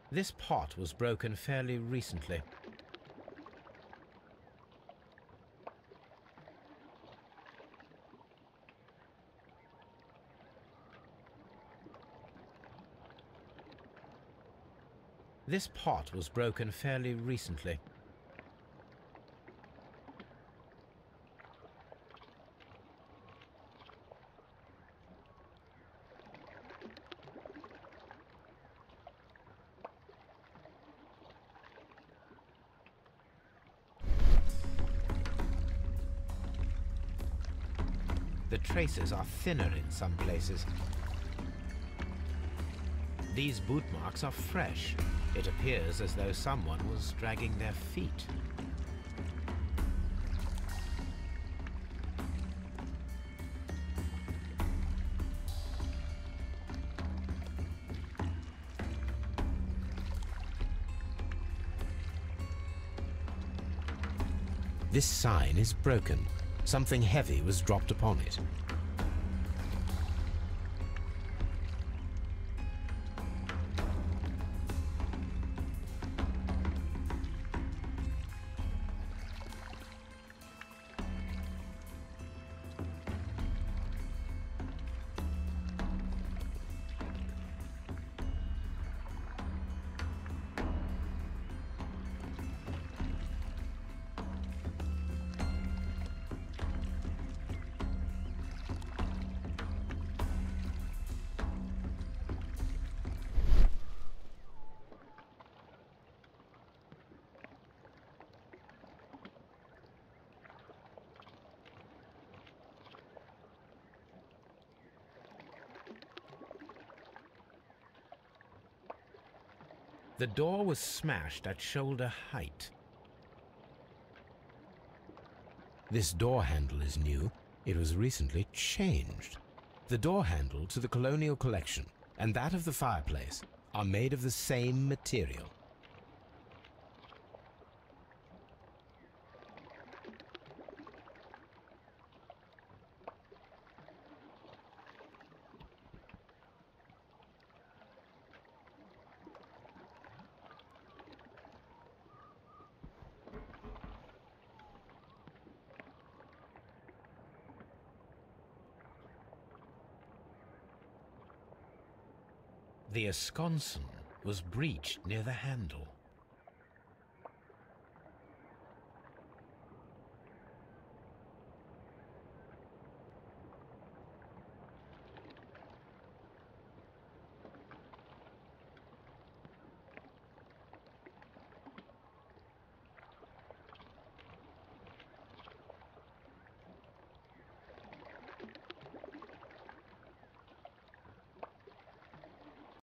This pot was broken fairly recently. This pot was broken fairly recently. The traces are thinner in some places. These boot marks are fresh. It appears as though someone was dragging their feet. This sign is broken. Something heavy was dropped upon it. The door was smashed at shoulder height. This door handle is new. It was recently changed. The door handle to the Colonial Collection and that of the fireplace are made of the same material. The esconsson was breached near the handle.